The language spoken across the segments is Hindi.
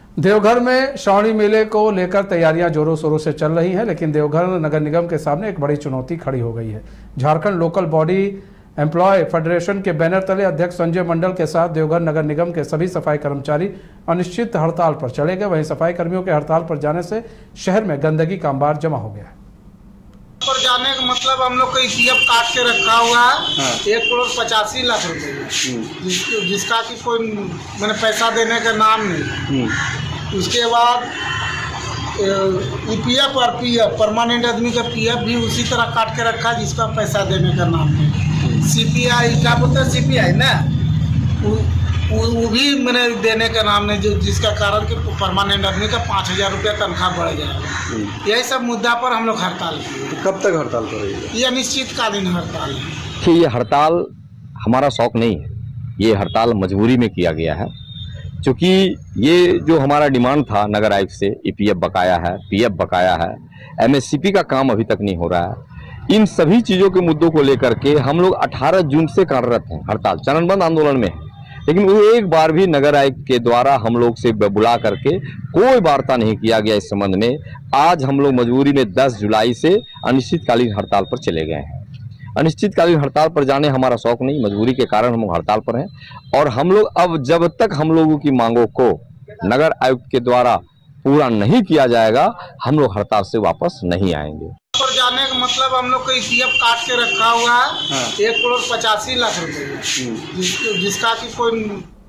देवघर में श्रावणी मेले को लेकर तैयारियां जोरों शोरों से चल रही हैं, लेकिन देवघर नगर निगम के सामने एक बड़ी चुनौती खड़ी हो गई है। Jharkhand local body employ federation के बैनर तले अध्यक्ष संजय मंडल के साथ देवघर नगर निगम के सभी सफाई कर्मचारी अनिश्चित हड़ताल पर चले गए। वहीं सफाई कर्मियों के हड़ताल पर जाने से शहर में गंदगी का अंबार जमा हो गया है। पर जाने का मतलब हम लोग को ईपीएफ काट के रखा हुआ है 1,85,00,000 रुपये, जिसका कि कोई मैंने पैसा देने का नाम नहीं। उसके बाद ईपीएफ और पीएफ परमानेंट आदमी का पीएफ भी उसी तरह काट के रखा है, जिसका पैसा देने का नाम नहीं। सीपीआई क्या बोलते हैं, सीपीआई ना, वो भी मैंने देने का नाम नहीं, जो जिसका कारण कि परमानेंट आदमी का 5,000 रुपया तनख्वाह बढ़ जाएगा। यही सब मुद्दा पर हम लोग हड़ताल किए। कब तक हड़ताल करेंगे? ये अनिश्चितकालीन हड़ताल है। कि ये हड़ताल हमारा शौक नहीं है, ये हड़ताल मजबूरी में किया गया है, क्योंकि ये जो हमारा डिमांड था नगर आयुक्त से, ईपीएफ बकाया है, पीएफ बकाया है, एमएससीपी का काम अभी तक नहीं हो रहा है। इन सभी चीज़ों के मुद्दों को लेकर के हम लोग 18 जून से कार्यरत हैं, हड़ताल चरणबद्ध आंदोलन में है। लेकिन वो एक बार भी नगर आयुक्त के द्वारा हम लोग से बुला करके कोई वार्ता नहीं किया गया इस संबंध में। आज हम लोग मजबूरी में 10 जुलाई से अनिश्चितकालीन हड़ताल पर चले गए हैं। अनिश्चितकालीन हड़ताल पर जाने हमारा शौक नहीं, मजबूरी के कारण हम लोग हड़ताल पर हैं। और हम लोग अब जब तक हम लोगों की मांगों को नगर आयुक्त के द्वारा पूरा नहीं किया जाएगा, हम लोग हड़ताल से वापस नहीं आएंगे। पर जाने का मतलब हम लोग को ईपीएफ काट के रखा हुआ है 1,85,00,000 रुपये, जिसका कि कोई।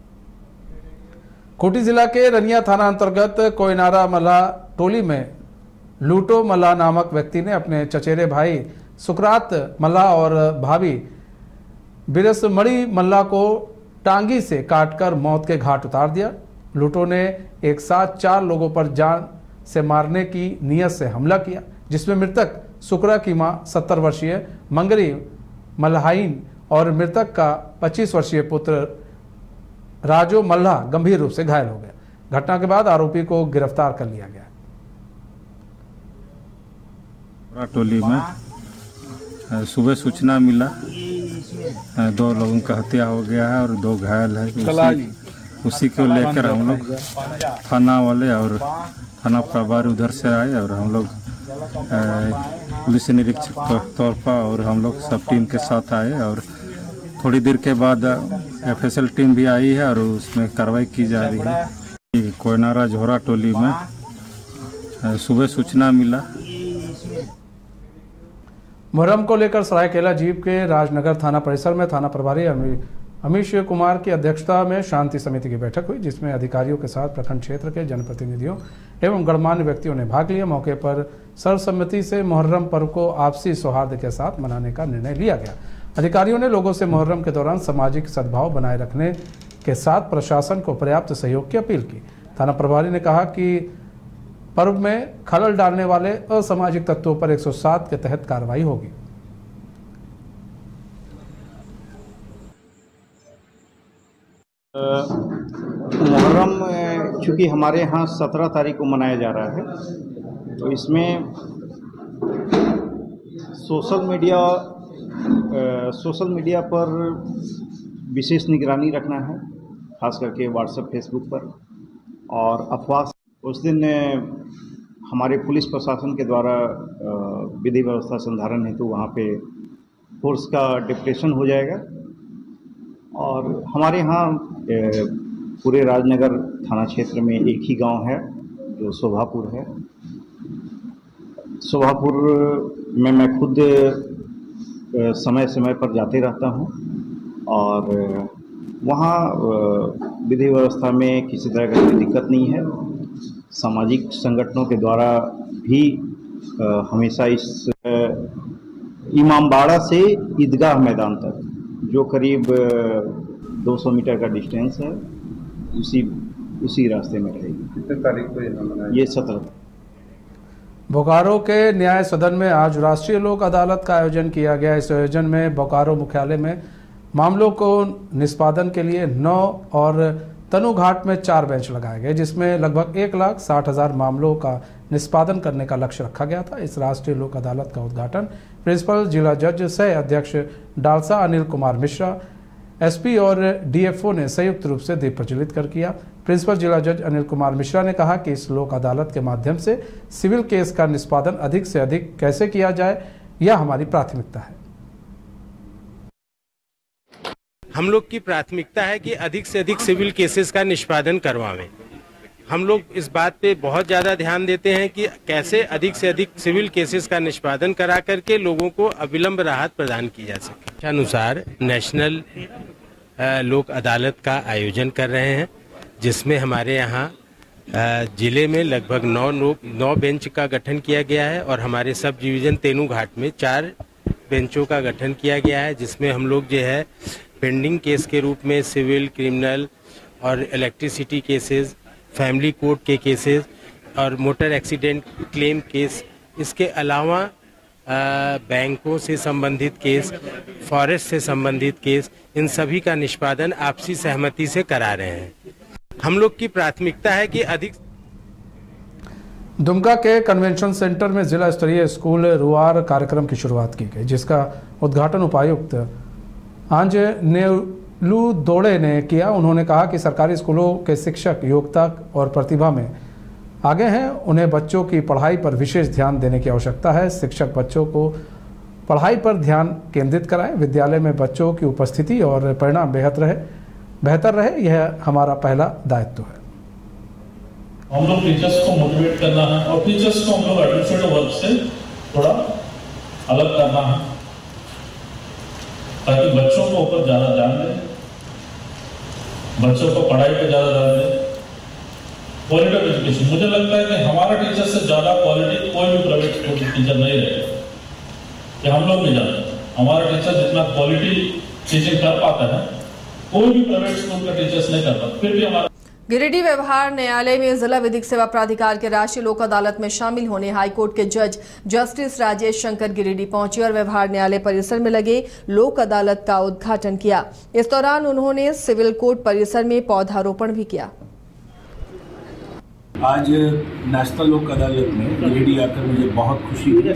खूंटी जिला के रनिया थाना अंतर्गत कोयनारा मल्ला टोली में लूटो मल्ला नामक व्यक्ति ने अपने चचेरे भाई सुकरात मल्ला और भाभी बिरसमणि मल्ला को टांगी से काटकर मौत के घाट उतार दिया। लूटो ने एक साथ 4 लोगों पर जान से मारने की नीयत से हमला किया, जिसमें मृतक सुकरा की मां 70 वर्षीय मंगरी मल्हाइन और मृतक का 25 वर्षीय पुत्र राजो मल्हा गंभीर रूप से घायल हो गया। घटना के बाद आरोपी को गिरफ्तार कर लिया गया। टोली में सुबह सूचना मिला 2 लोगों का हत्या हो गया है और 2 घायल है। उसी को लेकर हम लोग थाना वाले और थाना प्रभारी उधर से आए और हम लोग पुलिस निरीक्षक तौर पर और हम लोग सब टीम के साथ आए और थोड़ी देर के बाद एफएसएल टीम भी आई है और उसमें कार्रवाई की जा रही है। कोयनारा झोरा टोली में सुबह सूचना मिला। मुहर्रम को लेकर सरायकेला जीप के राजनगर थाना परिसर में थाना प्रभारी अमीश कुमार की अध्यक्षता में शांति समिति की बैठक हुई, जिसमें अधिकारियों के साथ प्रखंड क्षेत्र के जनप्रतिनिधियों एवं गणमान्य व्यक्तियों ने भाग लिया। मौके पर सर्वसम्मति से मुहर्रम पर्व को आपसी सौहार्द के साथ मनाने का निर्णय लिया गया। अधिकारियों ने लोगों से मुहर्रम के दौरान सामाजिक सद्भाव बनाए रखने के साथ प्रशासन को पर्याप्त सहयोग की अपील की। थाना प्रभारी ने कहा कि पर्व में खलल डालने वाले असामाजिक तत्वों पर 107 के तहत कार्रवाई होगी। मुहर्रम चूँकि हमारे यहाँ 17 तारीख को मनाया जा रहा है, तो इसमें सोशल मीडिया पर विशेष निगरानी रखना है, खास करके व्हाट्सएप फेसबुक पर। और अफवाह उस दिन हमारे पुलिस प्रशासन के द्वारा विधि व्यवस्था संधारण हेतु वहाँ पे फोर्स का डिप्टेशन हो जाएगा। और हमारे यहाँ पूरे राजनगर थाना क्षेत्र में एक ही गांव है जो शोभापुर है। शोभापुर में मैं खुद समय समय पर जाते रहता हूं और वहाँ विधि व्यवस्था में किसी तरह का कोई दिक्कत नहीं है। सामाजिक संगठनों के द्वारा भी हमेशा इस इमामबाड़ा से ईदगाह मैदान तक जो करीब 200 मीटर का डिस्टेंस है, उसी रास्ते में रहेगी। कितने तारीख को ये 17। बोकारो के न्याय सदन में आज राष्ट्रीय लोक अदालत का आयोजन किया गया। इस आयोजन में बोकारो मुख्यालय में मामलों को निष्पादन के लिए 9 और तनुघाट में 4 बेंच लगाए गए, जिसमें लगभग 1,60,000 मामलों का निष्पादन करने का लक्ष्य रखा गया था। इस राष्ट्रीय लोक अदालत का उद्घाटन प्रिंसिपल जिला जज सह अध्यक्ष डालसा अनिल कुमार मिश्रा, एसपी और डीएफओ ने संयुक्त रूप से दीप प्रज्वलित कर किया। प्रिंसिपल जिला जज अनिल कुमार मिश्रा ने कहा कि इस लोक अदालत के माध्यम से सिविल केस का निष्पादन अधिक से अधिक कैसे किया जाए, यह हमारी प्राथमिकता है। हम लोग की प्राथमिकता है कि अधिक से अधिक सिविल केसेस का निष्पादन करवावें। हम लोग इस बात पे बहुत ज़्यादा ध्यान देते हैं कि कैसे अधिक से अधिक सिविल केसेस का निष्पादन करा करके लोगों को अविलंब राहत प्रदान की जा सके। अनुसार नेशनल लोक अदालत का आयोजन कर रहे हैं, जिसमें हमारे यहाँ जिले में लगभग 9 बेंच का गठन किया गया है और हमारे सब डिवीज़न तेनूघाट में 4 बेंचों का गठन किया गया है, जिसमें हम लोग जो है पेंडिंग केस के रूप में सिविल, क्रिमिनल और इलेक्ट्रिसिटी केसेस, फैमिली कोर्ट के केसेस और मोटर एक्सीडेंट क्लेम केस, इसके अलावा बैंकों से संबंधित केस, फॉरेस्ट से संबंधित केस, इन सभी का निष्पादन आपसी सहमति से करा रहे हैं। हम लोग की प्राथमिकता है कि अधिक। दुमका के कन्वेंशन सेंटर में जिला स्तरीय स्कूल रुआर कार्यक्रम की शुरुआत की गई, जिसका उद्घाटन उपायुक्त आंजनेलू दोड़े ने किया। उन्होंने कहा कि सरकारी स्कूलों के शिक्षक योग्यता और प्रतिभा में आगे हैं, उन्हें बच्चों की पढ़ाई पर विशेष ध्यान देने की आवश्यकता है। शिक्षक बच्चों को पढ़ाई पर ध्यान केंद्रित कराएं, विद्यालय में बच्चों की उपस्थिति और परिणाम बेहतर रहे, यह हमारा पहला दायित्व है। हम लोग टीचर्स को मोटिवेट करना है और टीचर्स को हम लोग एडमिनिस्ट्रेटिव वर्क से थोड़ा अलग करना है, ताकि बच्चों को ऊपर ज़्यादा ध्यान दें, बच्चों को पढ़ाई पर ज़्यादा ध्यान दें। क्वालिटी ऑफ एजुकेशन, मुझे लगता है कि हमारा टीचर से ज़्यादा क्वालिटी कोई भी प्राइवेट स्कूल टीचर नहीं रहेगा, ये हम लोग नहीं जानते। हमारा टीचर जितना क्वालिटी टीचिंग कर पाता है, कोई भी प्राइवेट स्कूल का टीचर्स नहीं कर पाता। फिर भी हमारा गिरिडीह व्यवहार न्यायालय में जिला विधिक सेवा प्राधिकार के राष्ट्रीय लोक अदालत में शामिल होने हाईकोर्ट के जज जस्टिस राजेश शंकर गिरिडीह पहुंचे और व्यवहार न्यायालय परिसर में लगे लोक अदालत का उद्घाटन किया। इस दौरान उन्होंने सिविल कोर्ट परिसर में पौधारोपण भी किया। आज नेशनल लोक अदालत में गिरिडीह आकर मुझे बहुत खुशी हुई।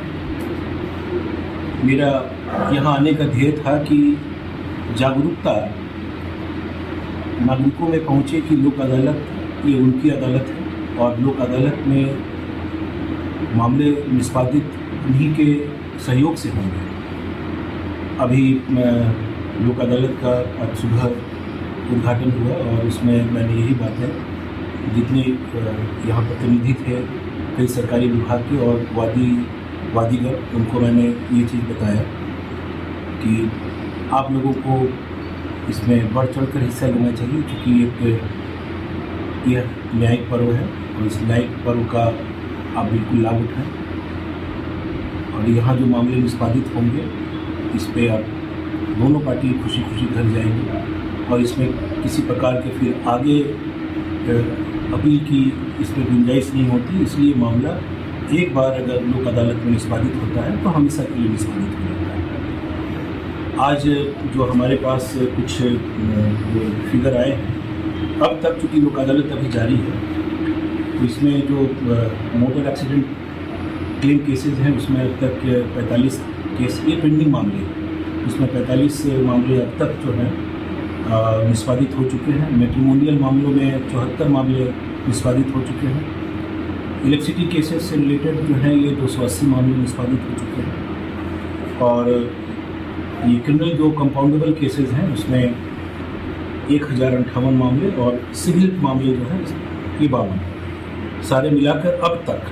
मेरा यहाँ आने का ध्येय था कि जागरूकता नागरिकों में पहुँचे कि लोक अदालत ये उनकी अदालत है और लोक अदालत में मामले निष्पादित उन्हीं के सहयोग से होंगे। अभी लोक अदालत का आज सुबह उद्घाटन हुआ और उसमें मैंने यही बात है, जितने यहाँ प्रतिनिधि थे कई सरकारी विभाग के और वादीगर, उनको मैंने ये चीज़ बताया कि आप लोगों को इसमें बढ़ चढ़ कर हिस्सा लेना चाहिए, क्योंकि यह न्यायिक पर्व है और इस न्यायिक पर्व का आप बिल्कुल लाभ उठाएं और यहाँ जो मामले निष्पादित होंगे इस पे आप दोनों पार्टी खुशी खुशी घर जाएंगे और इसमें किसी प्रकार के फिर आगे अपील की इसमें गुंजाइश नहीं होती। इसलिए मामला एक बार अगर लोक अदालत में निष्पादित होता है तो हमेशा के लिए निष्पादित हो जाता है। आज जो हमारे पास कुछ फिगर आए हैं, अब तक चूँकि लोक अदालत अभी जारी है तो इसमें जो मोटर एक्सीडेंट क्लेम केसेस हैं उसमें अब तक 45 केस, ये पेंडिंग मामले हैं, उसमें 45 मामले अब तक जो हैं निष्पादित हो चुके हैं। मैट्रिमोनियल मामलों में 74 मामले निष्पादित हो चुके हैं। इलेक्ट्रिसिटी केसेस से रिलेटेड जो हैं ये 280 मामले निष्पादित हो चुके हैं और ये क्रिमिनल जो कंपाउंडेबल केसेस हैं उसमें 1058 मामले और सिविल मामले जो हैं ये 52, सारे मिलाकर अब तक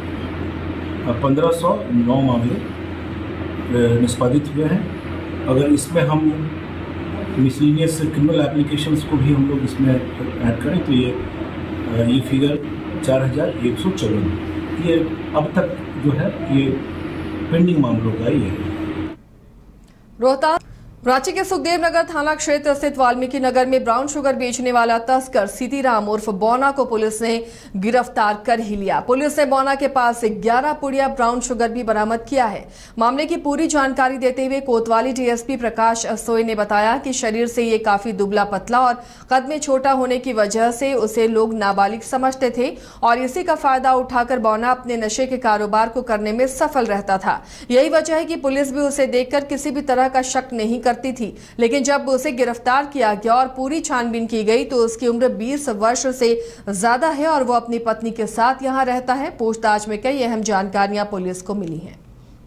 1509 मामले निष्पादित हुए हैं। अगर इसमें हम मिसलिनियस क्रिमिनल एप्लीकेशंस को भी हम लोग इसमें ऐड करें तो ये फिगर 4154, ये अब तक जो है ये पेंडिंग मामलों का ही है। रोहतास रांची के सुखदेव नगर थाना क्षेत्र स्थित वाल्मीकि नगर में ब्राउन शुगर बेचने वाला तस्कर सीतीराम उर्फ बौना को पुलिस ने गिरफ्तार कर ही लिया। पुलिस ने बौना के पास से 11 पुड़िया ब्राउन शुगर भी बरामद किया है। मामले की पूरी जानकारी देते हुए कोतवाली डीएसपी प्रकाश सोय ने बताया कि शरीर से ये काफी दुबला पतला और कद में छोटा होने की वजह से उसे लोग नाबालिग समझते थे और इसी का फायदा उठाकर बौना अपने नशे के कारोबार को करने में सफल रहता था। यही वजह है कि पुलिस भी उसे देखकर किसी भी तरह का शक नहीं करती थी, लेकिन जब उसे गिरफ्तार किया गया और पूरी छानबीन की गई तो उसकी उम्र 20 वर्ष से ज्यादा है और वो अपनी पत्नी के साथ यहाँ रहता है। पूछताछ में कई अहम जानकारियां पुलिस को मिली हैं।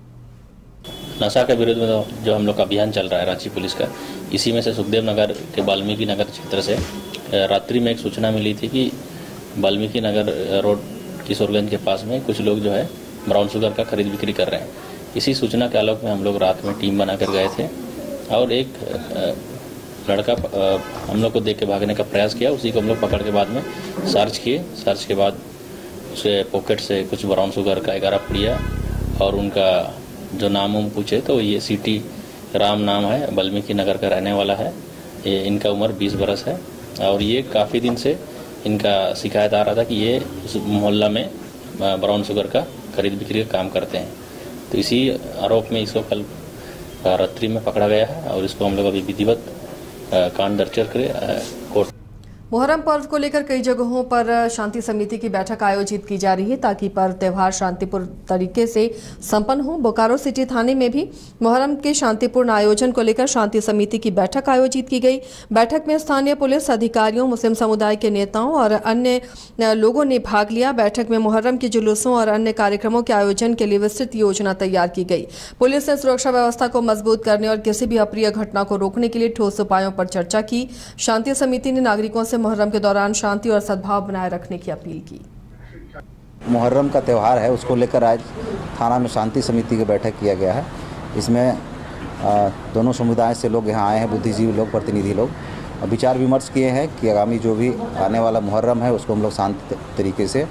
नशा के विरुद्ध में जो हम लोग का अभियान चल रहा है रांची पुलिस का, इसी में से सुखदेव नगर के वाल्मीकि नगर क्षेत्र से रात्रि में एक सूचना मिली थी कि वाल्मीकि नगर रोड किशोरगंज के पास में कुछ लोग जो है ब्राउन शुगर का खरीद बिक्री कर रहे हैं। इसी सूचना के आलोक में हम लोग रात में टीम बनाकर गए थे और एक लड़का हम लोग को देख के भागने का प्रयास किया। उसी को हम लोग पकड़ के बाद में सर्च किए। सर्च के बाद उसे पॉकेट से कुछ ब्राउन शुगर का 11 पुड़िया और उनका जो नाम हम पूछे तो ये सिटी राम नाम है, वाल्मीकि नगर का रहने वाला है। ये इनका उम्र 20 बरस है और ये काफ़ी दिन से इनका शिकायत आ रहा था कि ये उस मोहल्ला में ब्राउन शुगर का खरीद बिक्री का काम करते हैं। तो इसी आरोप में इसको कल रात्रि में पकड़ा गया है और इसको हम लोग अभी विधिवत कांड दर्ज करके कोर्ट। मुहर्रम पर्व को लेकर कई जगहों पर शांति समिति की बैठक आयोजित की जा रही है ताकि पर्व त्यौहार शांतिपूर्ण तरीके से संपन्न हो। बोकारो सिटी थाने में भी मुहर्रम के शांतिपूर्ण आयोजन को लेकर शांति समिति की बैठक आयोजित की गई। बैठक में स्थानीय पुलिस अधिकारियों, मुस्लिम समुदाय के नेताओं और अन्य लोगों ने भाग लिया। बैठक में मुहर्रम के जुलूसों और अन्य कार्यक्रमों के आयोजन के लिए विस्तृत योजना तैयार की गई। पुलिस ने सुरक्षा व्यवस्था को मजबूत करने और किसी भी अप्रिय घटना को रोकने के लिए ठोस उपायों पर चर्चा की। शांति समिति ने नागरिकों से मुहर्रम के दौरान शांति और सद्भाव बनाए रखने की अपील की। मुहर्रम का त्यौहार है, उसको लेकर आज थाना में शांति समिति की बैठक किया गया है। इसमें दोनों समुदाय से लोग यहाँ आए हैं, बुद्धिजीवी लोग, प्रतिनिधि लोग, विचार विमर्श किए हैं कि आगामी जो भी आने वाला मुहर्रम है उसको हम लोग शांत तरीके से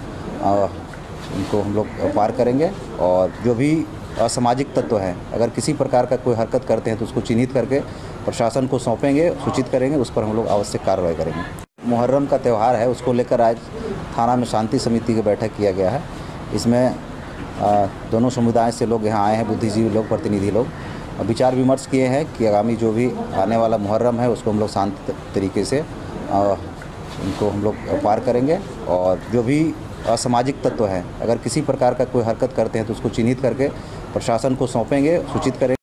उनको हम लोग पार करेंगे और जो भी असामाजिक तत्व हैं अगर किसी प्रकार का कोई हरकत करते हैं तो उसको चिन्हित करके प्रशासन को सौंपेंगे, सूचित करेंगे, उस पर हम लोग आवश्यक कार्रवाई करेंगे। मुहर्रम का त्यौहार है, उसको लेकर आज थाना में शांति समिति की बैठक किया गया है। इसमें दोनों समुदाय से लोग यहाँ आए हैं, बुद्धिजीवी लोग, प्रतिनिधि लोग, विचार विमर्श किए हैं कि आगामी जो भी आने वाला मुहर्रम है उसको हम लोग शांत तरीके से उनको हम लोग पार करेंगे और जो भी असामाजिक तत्व हैं अगर किसी प्रकार का कोई हरकत करते हैं तो उसको चिन्हित करके प्रशासन को सौंपेंगे, सूचित करेंगे।